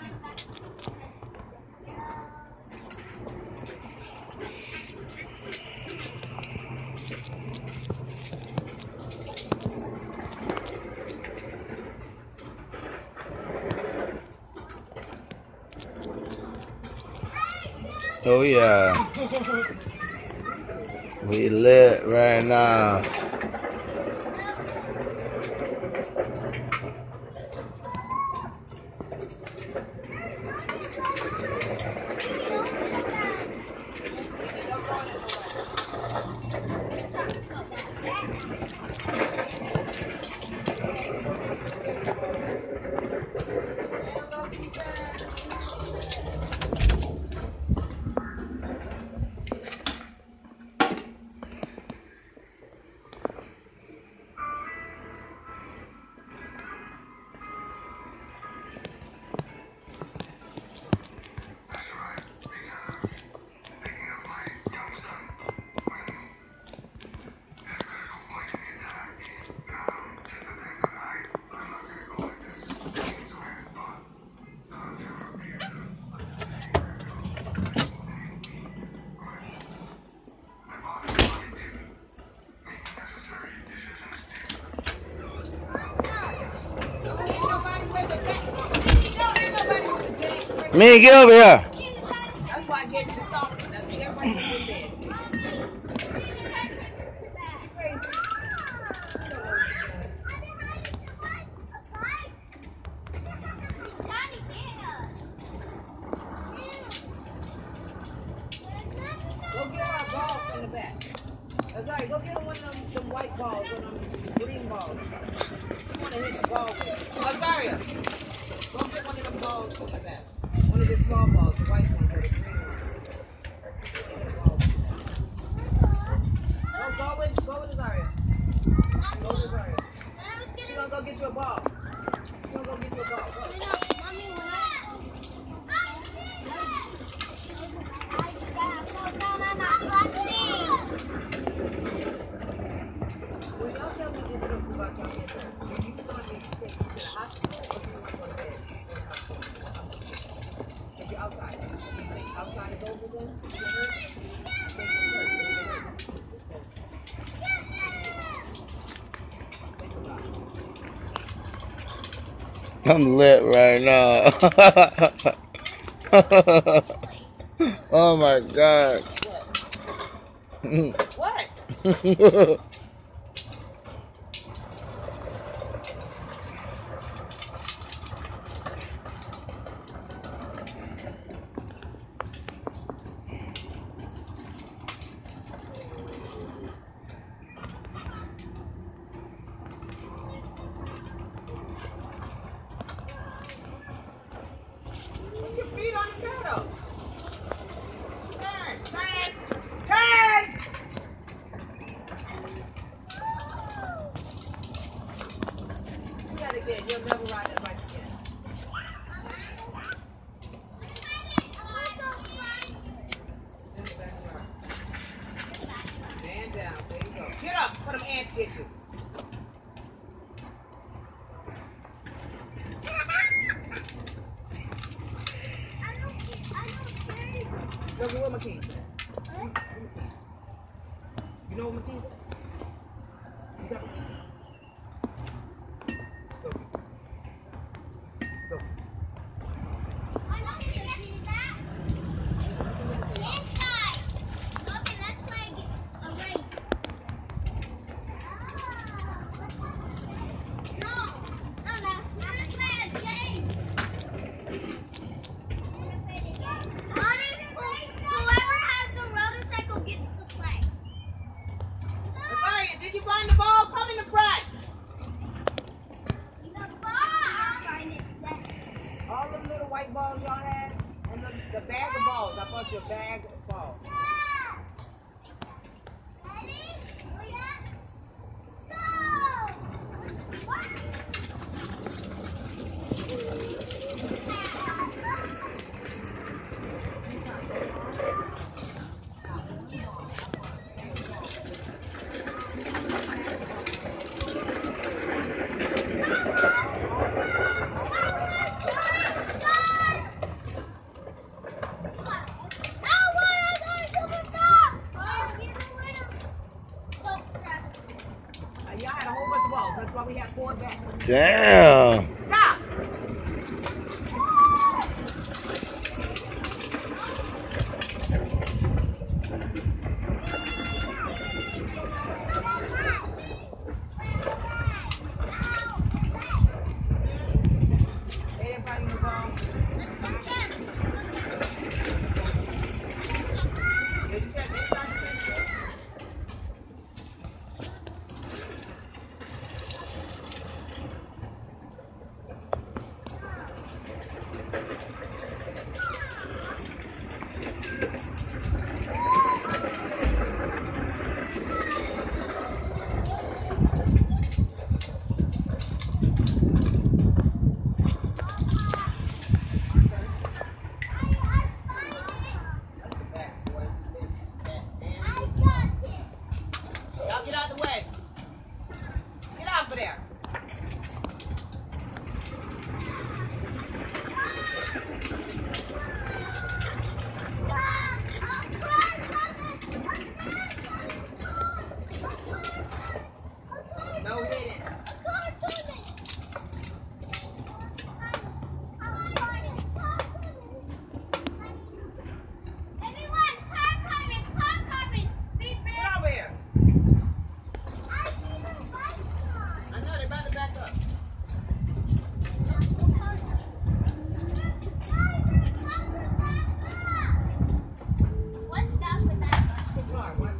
Oh yeah, we lit right now. Me, get over here. That's why I gave you the salt. That's everybody in bed. Go get our balls in the back. That's right. Go get one of them white balls, one of them green balls. You want to hit the ball with. Azaria, go get one of them balls in the back. One of the small balls, the white ones or the green ones. No, go with Azaria. Go with Azaria. She's gonna go get you a ball. She's gonna go get you a ball. Go. Well, y'all tell me this stuff about y'all getting hurt. Are you going to take you to the hospital or do you want to go to bed? If you're outside. Do you think outside is over then? If you're hurt? I think you're hurt. I'm lit right now. Oh my God. What? What? Put your feet on the pedal. Turn! Do that again. You'll never ride that bike again. In the backyard. Stand down. There you go. Get up. Put them ants get you. Go get where my keys at. You know where my keys at? You got my keys? Go. Go. Did you find the ball? Come in the front. All them little white balls y'all had, and the bag of balls. I bought you a bag of balls. Damn. Stop. They didn't find you the ball. Did you check inside the fence? Y'all get out the way. Get off of there. No hitting. Get over here. I know they're about to back up. Come on, what?